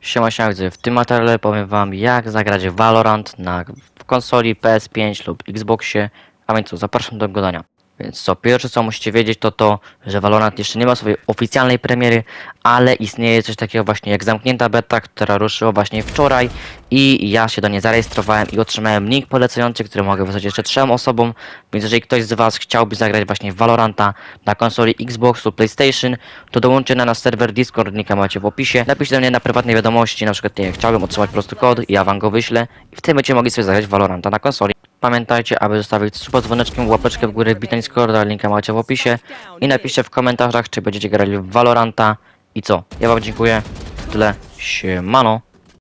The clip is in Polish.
Siema, w tym materiale powiem wam, jak zagrać w Valorant na konsoli PS5 lub Xboxie, a więc co, zapraszam do oglądania. Więc co, pierwsze co musicie wiedzieć to, że Valorant jeszcze nie ma swojej oficjalnej premiery, ale istnieje coś takiego właśnie jak zamknięta beta, która ruszyła właśnie wczoraj i ja się do niej zarejestrowałem i otrzymałem link polecający, który mogę wysłać jeszcze 3 osobom, więc jeżeli ktoś z was chciałby zagrać właśnie w Valoranta na konsoli Xbox lub PlayStation, to dołączcie na nasz serwer Discord, linka macie w opisie, napiszcie do mnie na prywatnej wiadomości, na przykład nie, chciałbym otrzymać po prostu kod i ja wam go wyślę i w tym będziecie mogli sobie zagrać w Valoranta na konsoli. Pamiętajcie, aby zostawić suba z dzwoneczkiem, łapeczkę w górę, wbita Discorda, linka macie w opisie i napiszcie w komentarzach, czy będziecie grali w Valoranta i co. Ja wam dziękuję, tyle, siemano.